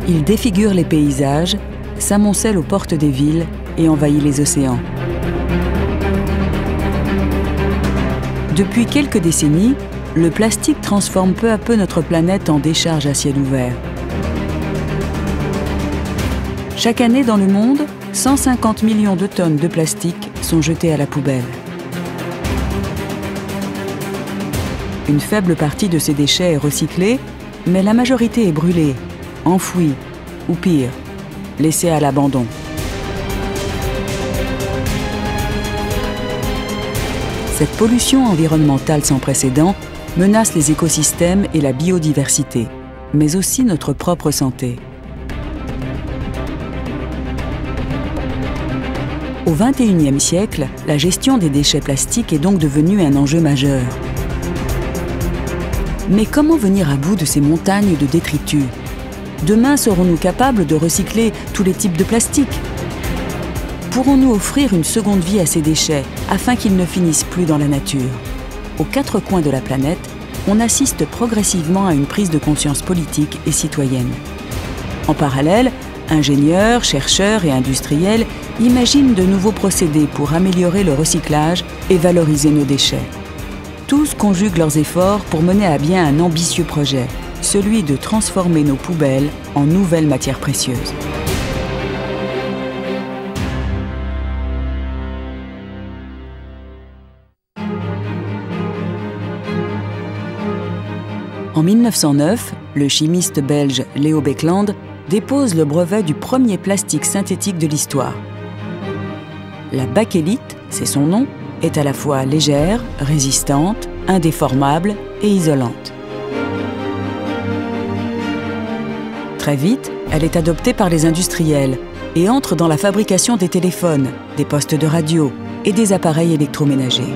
Il défigure les paysages, s'amoncelle aux portes des villes et envahit les océans. Depuis quelques décennies, le plastique transforme peu à peu notre planète en décharge à ciel ouvert. Chaque année dans le monde, 150 millions de tonnes de plastique sont jetées à la poubelle. Une faible partie de ces déchets est recyclée, mais la majorité est brûlée, enfouie ou pire, laissée à l'abandon. Cette pollution environnementale sans précédent menace les écosystèmes et la biodiversité, mais aussi notre propre santé. Au XXIe siècle, la gestion des déchets plastiques est donc devenue un enjeu majeur. Mais comment venir à bout de ces montagnes de détritus? Demain, serons-nous capables de recycler tous les types de plastique? Pourrons-nous offrir une seconde vie à ces déchets afin qu'ils ne finissent plus dans la nature? Aux quatre coins de la planète, on assiste progressivement à une prise de conscience politique et citoyenne. En parallèle, ingénieurs, chercheurs et industriels imaginent de nouveaux procédés pour améliorer le recyclage et valoriser nos déchets. Tous conjuguent leurs efforts pour mener à bien un ambitieux projet, celui de transformer nos poubelles en nouvelles matières précieuses. En 1909, le chimiste belge Léo Baekeland dépose le brevet du premier plastique synthétique de l'histoire. La bakélite, c'est son nom, est à la fois légère, résistante, indéformable et isolante. Très vite, elle est adoptée par les industriels et entre dans la fabrication des téléphones, des postes de radio et des appareils électroménagers.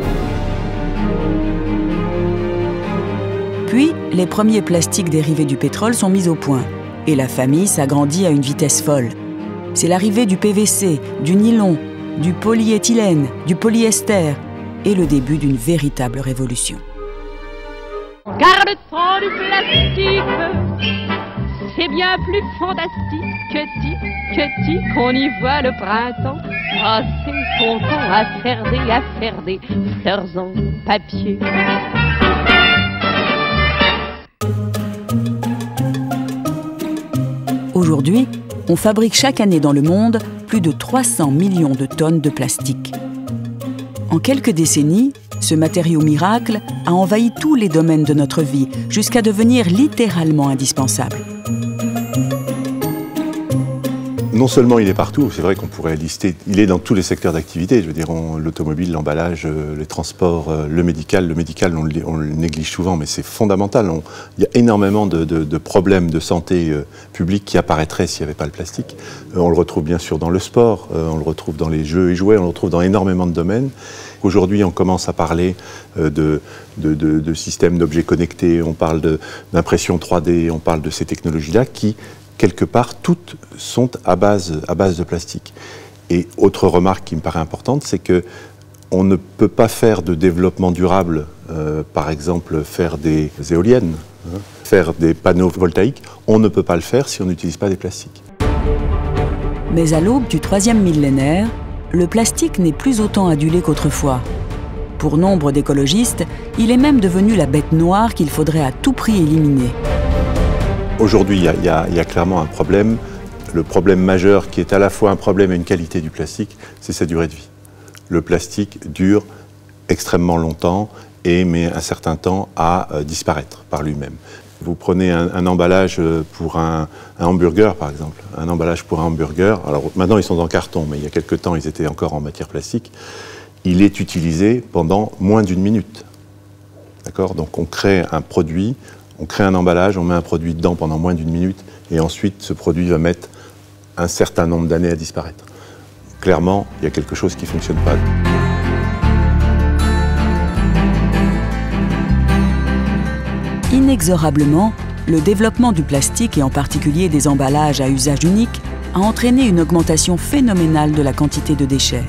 Puis, les premiers plastiques dérivés du pétrole sont mis au point et la famille s'agrandit à une vitesse folle. C'est l'arrivée du PVC, du nylon, du polyéthylène, du polyester et le début d'une véritable révolution. Garde-toi du plastique, c'est bien plus fantastique que tic, qu'on y voit le printemps passer son temps à faire des fleurs en papier. Aujourd'hui, on fabrique chaque année dans le monde plus de 300 millions de tonnes de plastique. En quelques décennies, ce matériau miracle a envahi tous les domaines de notre vie, jusqu'à devenir littéralement indispensable. Non seulement il est partout, c'est vrai qu'on pourrait lister, il est dans tous les secteurs d'activité, je veux dire l'automobile, l'emballage, les transports, le médical on le néglige souvent, mais c'est fondamental. Il y a énormément de problèmes de santé publique qui apparaîtraient s'il n'y avait pas le plastique. On le retrouve bien sûr dans le sport, on le retrouve dans les jeux et jouets, on le retrouve dans énormément de domaines. Aujourd'hui, on commence à parler de systèmes d'objets connectés, on parle d'impression 3D, on parle de ces technologies-là qui, quelque part, toutes sont à base de plastique. Et autre remarque qui me paraît importante, c'est qu'on ne peut pas faire de développement durable, par exemple faire des éoliennes, faire des panneaux voltaïques, on ne peut pas le faire si on n'utilise pas des plastiques. Mais à l'aube du 3e millénaire, le plastique n'est plus autant adulé qu'autrefois. Pour nombre d'écologistes, il est même devenu la bête noire qu'il faudrait à tout prix éliminer. Aujourd'hui, il y a clairement un problème. Le problème majeur qui est à la fois un problème et une qualité du plastique, c'est sa durée de vie. Le plastique dure extrêmement longtemps et met un certain temps à disparaître par lui-même. Vous prenez un emballage pour un hamburger, par exemple. Un emballage pour un hamburger, alors maintenant ils sont en carton, mais il y a quelques temps ils étaient encore en matière plastique. Il est utilisé pendant moins d'1 minute. D'accord ? Donc on crée un produit, on crée un emballage, on met un produit dedans pendant moins d'1 minute, et ensuite ce produit va mettre un certain nombre d'années à disparaître. Clairement, il y a quelque chose qui ne fonctionne pas. Inexorablement, le développement du plastique et en particulier des emballages à usage unique a entraîné une augmentation phénoménale de la quantité de déchets.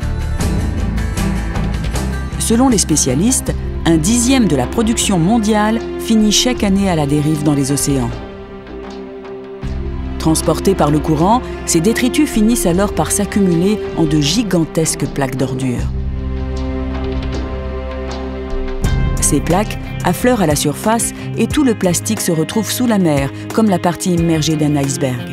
Selon les spécialistes, 1/10 de la production mondiale finit chaque année à la dérive dans les océans. Transportés par le courant, ces détritus finissent alors par s'accumuler en de gigantesques plaques d'ordures. Ces plaques affleurent à la surface et tout le plastique se retrouve sous la mer, comme la partie immergée d'un iceberg.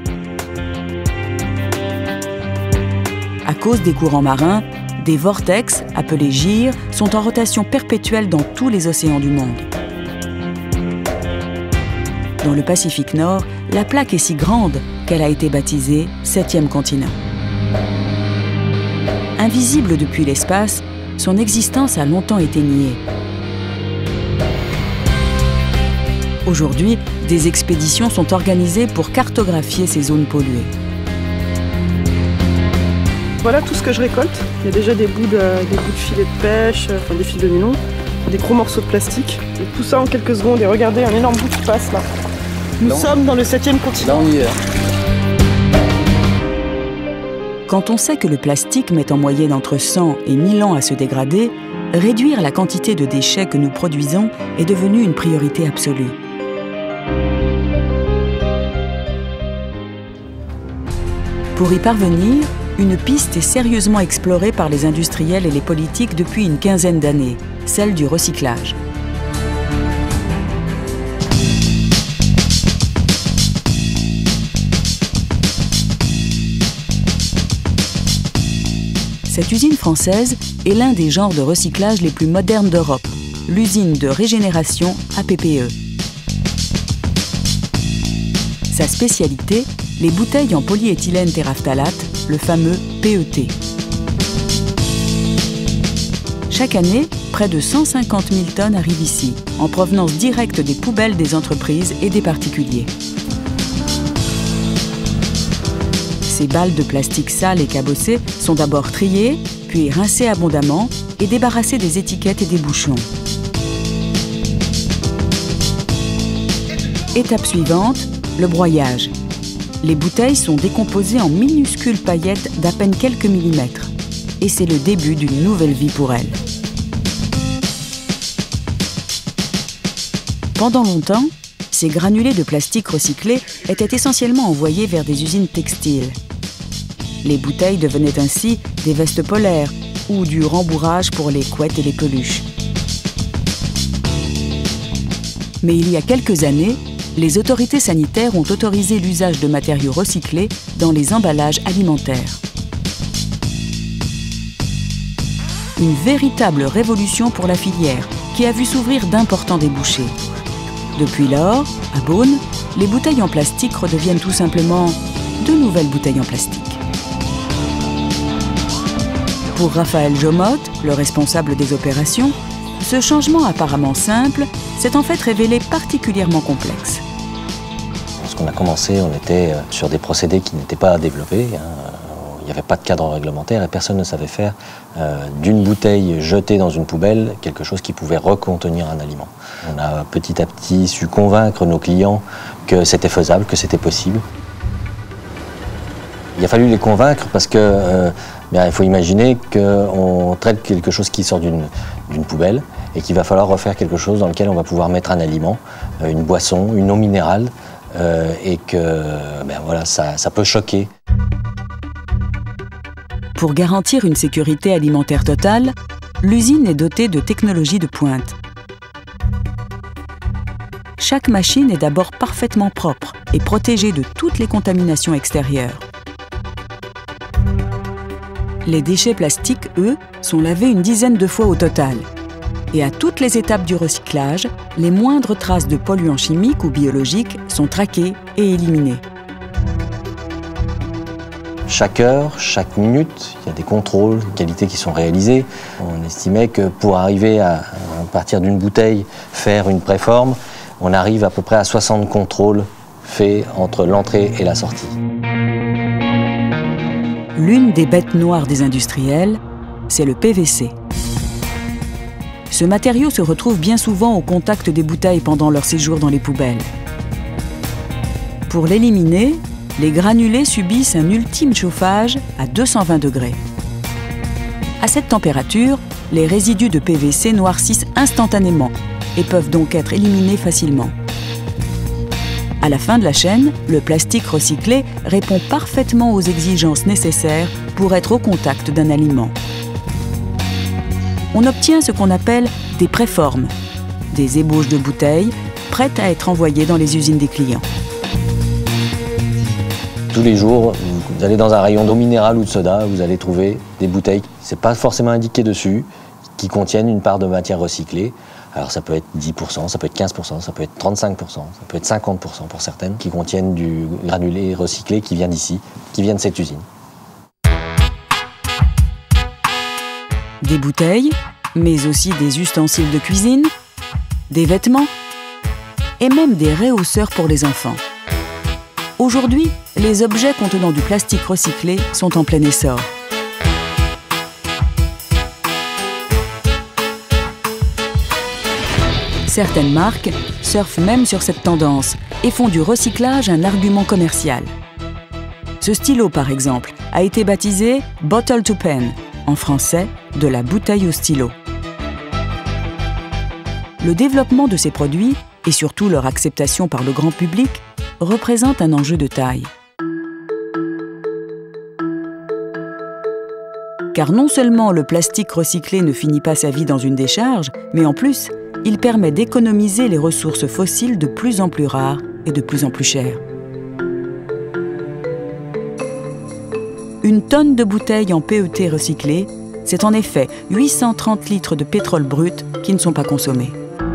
À cause des courants marins, des vortex, appelés gyres, sont en rotation perpétuelle dans tous les océans du monde. Dans le Pacifique Nord, la plaque est si grande qu'elle a été baptisée « 7e continent ». Invisible depuis l'espace, son existence a longtemps été niée. Aujourd'hui, des expéditions sont organisées pour cartographier ces zones polluées. Voilà tout ce que je récolte. Il y a déjà des bouts de filets de pêche, enfin des fils de nylon, des gros morceaux de plastique. Et tout ça en quelques secondes. Et regardez, un énorme bout qui passe là. Nous sommes dans le 7e continent. Quand on sait que le plastique met en moyenne entre 100 et 1000 ans à se dégrader, réduire la quantité de déchets que nous produisons est devenu une priorité absolue. Pour y parvenir, une piste est sérieusement explorée par les industriels et les politiques depuis une quinzaine d'années, celle du recyclage. Cette usine française est l'un des genres de recyclage les plus modernes d'Europe, l'usine de régénération APPE. Sa spécialité, les bouteilles en polyéthylène terephthalate, le fameux PET. Chaque année, près de 150 000 tonnes arrivent ici, en provenance directe des poubelles des entreprises et des particuliers. Ces balles de plastique sales et cabossées sont d'abord triées, puis rincées abondamment et débarrassées des étiquettes et des bouchons. Étape suivante, le broyage. Les bouteilles sont décomposées en minuscules paillettes d'à peine quelques millimètres. Et c'est le début d'une nouvelle vie pour elles. Pendant longtemps, ces granulés de plastique recyclés étaient essentiellement envoyés vers des usines textiles. Les bouteilles devenaient ainsi des vestes polaires ou du rembourrage pour les couettes et les peluches. Mais il y a quelques années, les autorités sanitaires ont autorisé l'usage de matériaux recyclés dans les emballages alimentaires. Une véritable révolution pour la filière, qui a vu s'ouvrir d'importants débouchés. Depuis lors, à Beaune, les bouteilles en plastique redeviennent tout simplement de nouvelles bouteilles en plastique. Pour Raphaël Jomotte, le responsable des opérations, ce changement apparemment simple s'est en fait révélé particulièrement complexe. Lorsqu'on a commencé, on était sur des procédés qui n'étaient pas développés. Il n'y avait pas de cadre réglementaire et personne ne savait faire d'une bouteille jetée dans une poubelle quelque chose qui pouvait recontenir un aliment. On a petit à petit su convaincre nos clients que c'était faisable, que c'était possible. Il a fallu les convaincre parce que il faut imaginer qu'on traite quelque chose qui sort d'une poubelle et qu'il va falloir refaire quelque chose dans lequel on va pouvoir mettre un aliment, une boisson, une eau minérale et que voilà, ça peut choquer. Pour garantir une sécurité alimentaire totale, l'usine est dotée de technologies de pointe. Chaque machine est d'abord parfaitement propre et protégée de toutes les contaminations extérieures. Les déchets plastiques, eux, sont lavés une dizaine de fois au total. Et à toutes les étapes du recyclage, les moindres traces de polluants chimiques ou biologiques sont traquées et éliminées. Chaque heure, chaque minute, il y a des contrôles de qualité qui sont réalisés. On estimait que pour arriver à partir d'une bouteille, faire une préforme, on arrive à peu près à 60 contrôles faits entre l'entrée et la sortie. L'une des bêtes noires des industriels, c'est le PVC. Ce matériau se retrouve bien souvent au contact des bouteilles pendant leur séjour dans les poubelles. Pour l'éliminer, les granulés subissent un ultime chauffage à 220 degrés. À cette température, les résidus de PVC noircissent instantanément et peuvent donc être éliminés facilement. À la fin de la chaîne, le plastique recyclé répond parfaitement aux exigences nécessaires pour être au contact d'un aliment. On obtient ce qu'on appelle des préformes, des ébauches de bouteilles prêtes à être envoyées dans les usines des clients. Tous les jours, vous allez dans un rayon d'eau minérale ou de soda, vous allez trouver des bouteilles, c'est pas forcément indiqué dessus, qui contiennent une part de matière recyclée. Alors ça peut être 10%, ça peut être 15%, ça peut être 35%, ça peut être 50% pour certaines, qui contiennent du granulé recyclé qui vient d'ici, qui vient de cette usine. Des bouteilles, mais aussi des ustensiles de cuisine, des vêtements et même des réhausseurs pour les enfants. Aujourd'hui, les objets contenant du plastique recyclé sont en plein essor. Certaines marques surfent même sur cette tendance et font du recyclage un argument commercial. Ce stylo, par exemple, a été baptisé « Bottle to Pen », en français, de la bouteille au stylo. Le développement de ces produits, et surtout leur acceptation par le grand public, représente un enjeu de taille. Car non seulement le plastique recyclé ne finit pas sa vie dans une décharge, mais en plus, il permet d'économiser les ressources fossiles de plus en plus rares et de plus en plus chères. Une tonne de bouteilles en PET recyclées, c'est en effet 830 litres de pétrole brut qui ne sont pas consommés.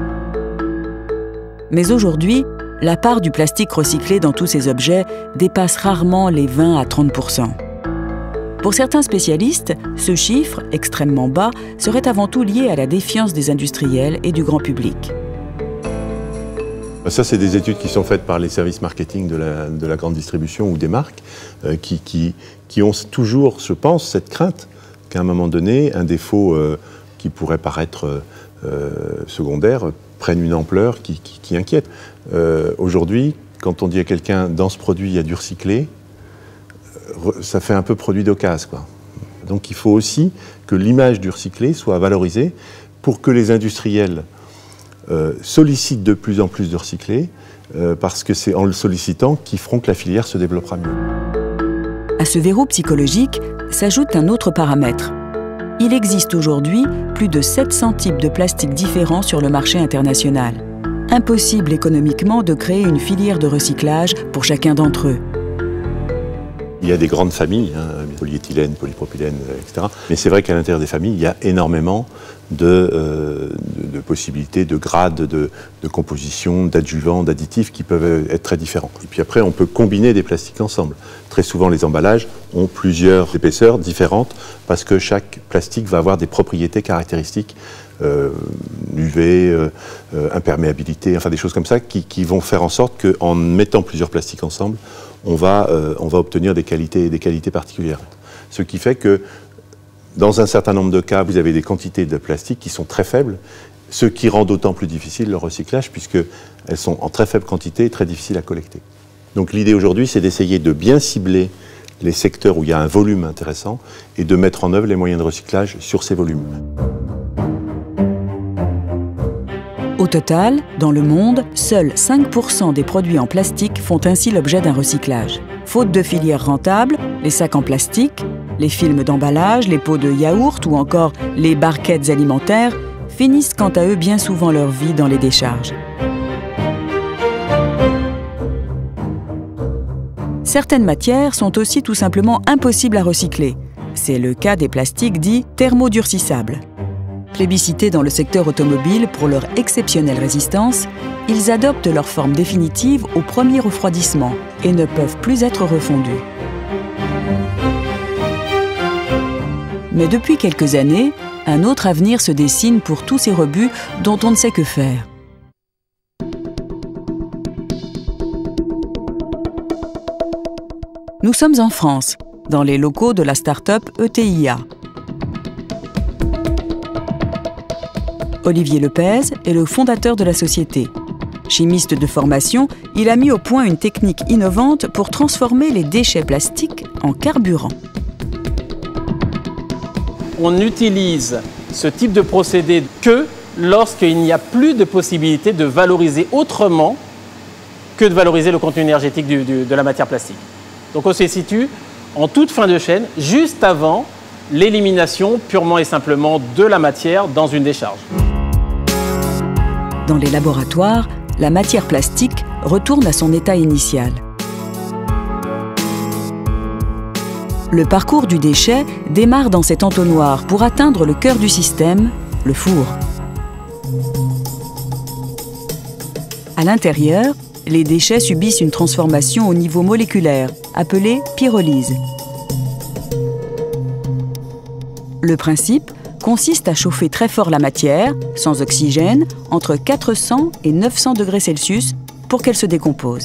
Mais aujourd'hui, la part du plastique recyclé dans tous ces objets dépasse rarement les 20 à 30%. Pour certains spécialistes, ce chiffre, extrêmement bas, serait avant tout lié à la défiance des industriels et du grand public. Ça, c'est des études qui sont faites par les services marketing de la grande distribution ou des marques qui ont toujours, je pense, cette crainte qu'à un moment donné, un défaut qui pourrait paraître secondaire prenne une ampleur qui inquiète. Aujourd'hui, quand on dit à quelqu'un, dans ce produit, il y a du recyclé, ça fait un peu produit d'occasion, quoi. Donc il faut aussi que l'image du recyclé soit valorisée pour que les industriels sollicitent de plus en plus de recyclé, parce que c'est en le sollicitant qu'ils feront que la filière se développera mieux. À ce verrou psychologique s'ajoute un autre paramètre. Il existe aujourd'hui plus de 700 types de plastiques différents sur le marché international. Impossible économiquement de créer une filière de recyclage pour chacun d'entre eux. Il y a des grandes familles, polyéthylène, polypropylène, etc. Mais c'est vrai qu'à l'intérieur des familles, il y a énormément de possibilités, de grades, de composition, d'adjuvants, d'additifs qui peuvent être très différents. Et puis après, on peut combiner des plastiques ensemble. Très souvent, les emballages ont plusieurs épaisseurs différentes parce que chaque plastique va avoir des propriétés caractéristiques, UV, imperméabilité, enfin des choses comme ça qui vont faire en sorte qu'en mettant plusieurs plastiques ensemble, on va obtenir des qualités particulières. Ce qui fait que dans un certain nombre de cas, vous avez des quantités de plastique qui sont très faibles, ce qui rend d'autant plus difficile le recyclage puisqu'elles sont en très faible quantité et très difficiles à collecter. Donc l'idée aujourd'hui, c'est d'essayer de bien cibler les secteurs où il y a un volume intéressant et de mettre en œuvre les moyens de recyclage sur ces volumes. Au total, dans le monde, seuls 5% des produits en plastique font ainsi l'objet d'un recyclage. Faute de filière rentable, les sacs en plastique, les films d'emballage, les pots de yaourt ou encore les barquettes alimentaires finissent quant à eux bien souvent leur vie dans les décharges. Certaines matières sont aussi tout simplement impossibles à recycler. C'est le cas des plastiques dits thermodurcissables. Plébiscités dans le secteur automobile pour leur exceptionnelle résistance, ils adoptent leur forme définitive au premier refroidissement et ne peuvent plus être refondus. Mais depuis quelques années, un autre avenir se dessine pour tous ces rebuts dont on ne sait que faire. Nous sommes en France, dans les locaux de la start-up ETIA. Olivier Lepez est le fondateur de la société. Chimiste de formation, il a mis au point une technique innovante pour transformer les déchets plastiques en carburant. On utilise ce type de procédé que lorsqu'il n'y a plus de possibilité de valoriser autrement que de valoriser le contenu énergétique de la matière plastique. Donc on se situe en toute fin de chaîne, juste avant l'élimination purement et simplement de la matière dans une décharge. Dans les laboratoires, la matière plastique retourne à son état initial. Le parcours du déchet démarre dans cet entonnoir pour atteindre le cœur du système, le four. À l'intérieur, les déchets subissent une transformation au niveau moléculaire, appelée pyrolyse. Le principe consiste à chauffer très fort la matière, sans oxygène, entre 400 et 900 degrés Celsius pour qu'elle se décompose.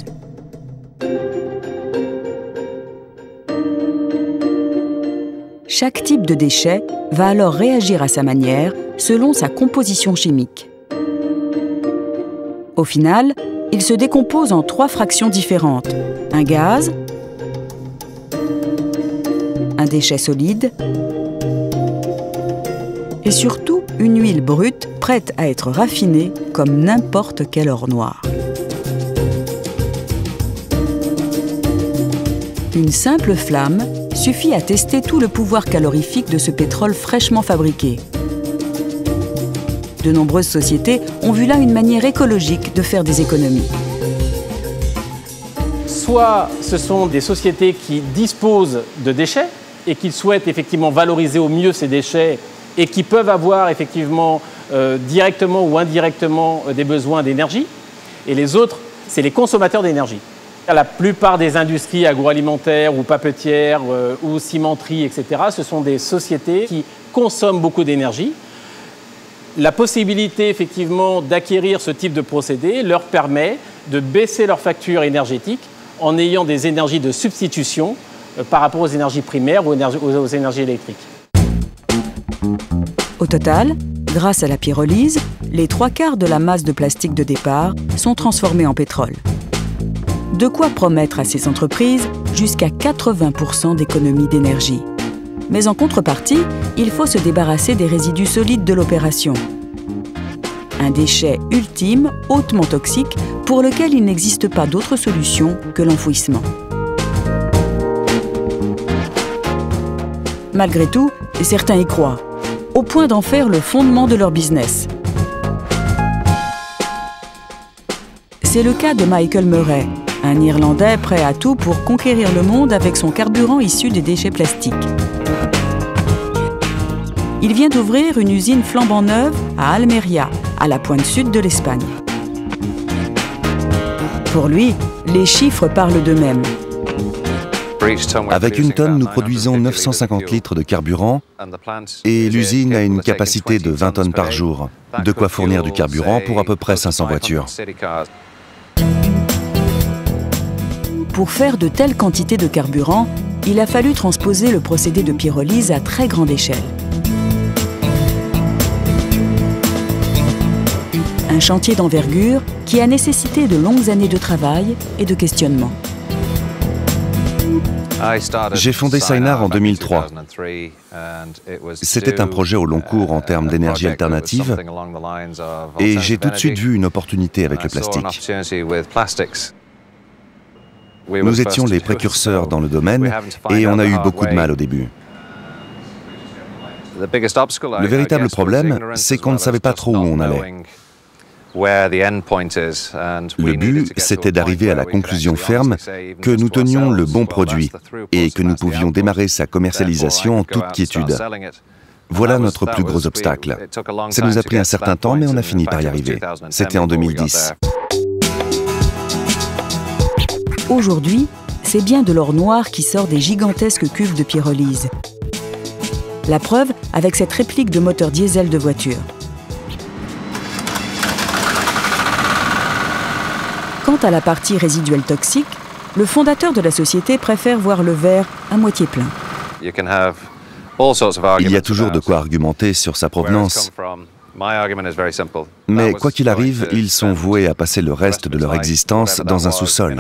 Chaque type de déchet va alors réagir à sa manière selon sa composition chimique. Au final, il se décompose en 3 fractions différentes. Un gaz, un déchet solide et surtout une huile brute prête à être raffinée comme n'importe quel or noir. Une simple flamme suffit à tester tout le pouvoir calorifique de ce pétrole fraîchement fabriqué. De nombreuses sociétés ont vu là une manière écologique de faire des économies. Soit ce sont des sociétés qui disposent de déchets et qui souhaitent effectivement valoriser au mieux ces déchets et qui peuvent avoir effectivement directement ou indirectement des besoins d'énergie. Et les autres, c'est les consommateurs d'énergie. La plupart des industries agroalimentaires ou papetières ou cimenteries, etc., ce sont des sociétés qui consomment beaucoup d'énergie. La possibilité effectivement d'acquérir ce type de procédé leur permet de baisser leur facture énergétique en ayant des énergies de substitution par rapport aux énergies primaires ou aux énergies électriques. Au total, grâce à la pyrolyse, les 3/4 de la masse de plastique de départ sont transformés en pétrole. De quoi promettre à ces entreprises jusqu'à 80% d'économie d'énergie. Mais en contrepartie, il faut se débarrasser des résidus solides de l'opération. Un déchet ultime, hautement toxique, pour lequel il n'existe pas d'autre solution que l'enfouissement. Malgré tout, certains y croient, au point d'en faire le fondement de leur business. C'est le cas de Michael Murray, un Irlandais prêt à tout pour conquérir le monde avec son carburant issu des déchets plastiques. Il vient d'ouvrir une usine flambant neuve à Almeria, à la pointe sud de l'Espagne. Pour lui, les chiffres parlent d'eux-mêmes. Avec une tonne, nous produisons 950 litres de carburant et l'usine a une capacité de 20 tonnes par jour. De quoi fournir du carburant pour à peu près 500 voitures. Pour faire de telles quantités de carburant, il a fallu transposer le procédé de pyrolyse à très grande échelle. Un chantier d'envergure qui a nécessité de longues années de travail et de questionnement. J'ai fondé Synar en 2003. C'était un projet au long cours en termes d'énergie alternative et j'ai tout de suite vu une opportunité avec le plastique. Nous étions les précurseurs dans le domaine et on a eu beaucoup de mal au début. Le véritable problème, c'est qu'on ne savait pas trop où on allait. Le but, c'était d'arriver à la conclusion ferme que nous tenions le bon produit et que nous pouvions démarrer sa commercialisation en toute quiétude. Voilà notre plus gros obstacle. Ça nous a pris un certain temps, mais on a fini par y arriver. C'était en 2010. Aujourd'hui, c'est bien de l'or noir qui sort des gigantesques cuves de pyrolyse. La preuve avec cette réplique de moteur diesel de voiture. Quant à la partie résiduelle toxique, le fondateur de la société préfère voir le verre à moitié plein. Il y a toujours de quoi argumenter sur sa provenance. Mais quoi qu'il arrive, ils sont voués à passer le reste de leur existence dans un sous-sol.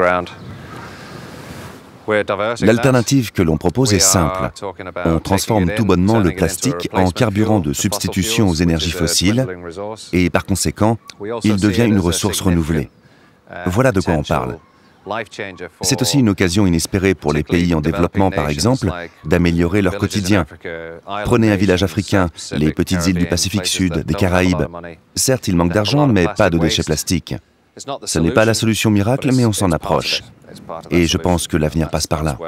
L'alternative que l'on propose est simple. On transforme tout bonnement le plastique en carburant de substitution aux énergies fossiles et par conséquent, il devient une ressource renouvelée. Voilà de quoi on parle. C'est aussi une occasion inespérée pour les pays en développement, par exemple, d'améliorer leur quotidien. Prenez un village africain, les petites îles du Pacifique Sud, des Caraïbes. Certes, il manque d'argent, mais pas de déchets plastiques. Ce n'est pas la solution miracle, mais on s'en approche. Et je pense que l'avenir passe par là.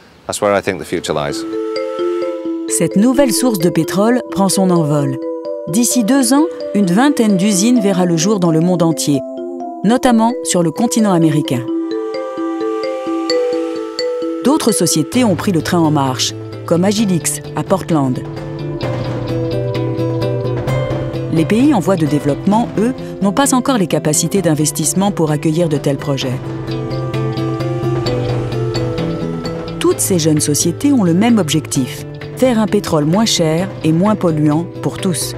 Cette nouvelle source de pétrole prend son envol. D'ici 2 ans, une vingtaine d'usines verra le jour dans le monde entier, notamment sur le continent américain. D'autres sociétés ont pris le train en marche, comme Agilix à Portland. Les pays en voie de développement, eux, n'ont pas encore les capacités d'investissement pour accueillir de tels projets. Toutes ces jeunes sociétés ont le même objectif, faire un pétrole moins cher et moins polluant pour tous.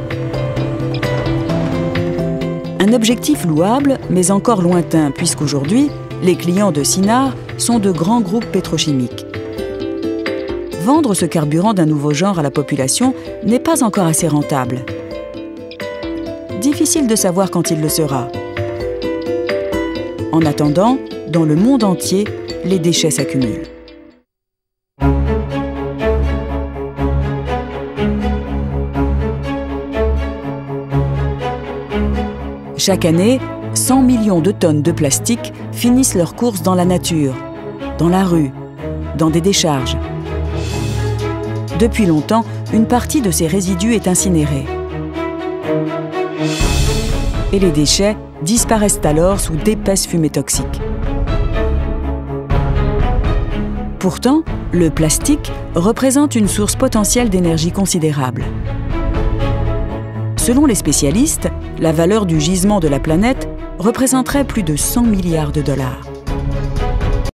Un objectif louable, mais encore lointain, puisqu'aujourd'hui, les clients de Sinnar sont de grands groupes pétrochimiques. Vendre ce carburant d'un nouveau genre à la population n'est pas encore assez rentable. Difficile de savoir quand il le sera. En attendant, dans le monde entier, les déchets s'accumulent. Chaque année, 100 millions de tonnes de plastique finissent leur course dans la nature, dans la rue, dans des décharges. Depuis longtemps, une partie de ces résidus est incinérée. Et les déchets disparaissent alors sous d'épaisses fumées toxiques. Pourtant, le plastique représente une source potentielle d'énergie considérable. Selon les spécialistes, la valeur du gisement de la planète représenterait plus de 100 milliards de dollars.